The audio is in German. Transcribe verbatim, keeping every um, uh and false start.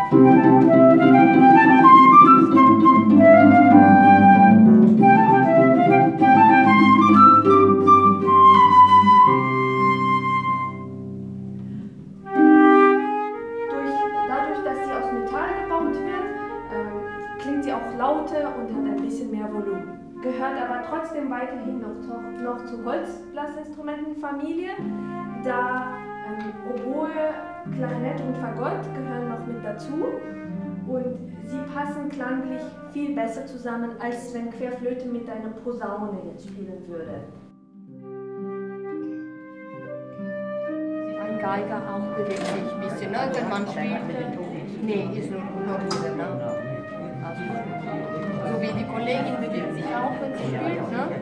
Und hat ein bisschen mehr Volumen. Gehört aber trotzdem weiterhin noch, zu, noch zur Holzblasinstrumentenfamilie, da ähm, Oboe, Klarinett und Fagott gehören noch mit dazu und sie passen klanglich viel besser zusammen, als wenn Querflöte mit einer Posaune jetzt spielen würde. Ein Geiger auch bewegt sich ein bisschen, ne? Wenn man spielt. Nee, ist nur noch ne? Also, so wie die Kollegin bewegt sich auch, wenn sie spielt, ne?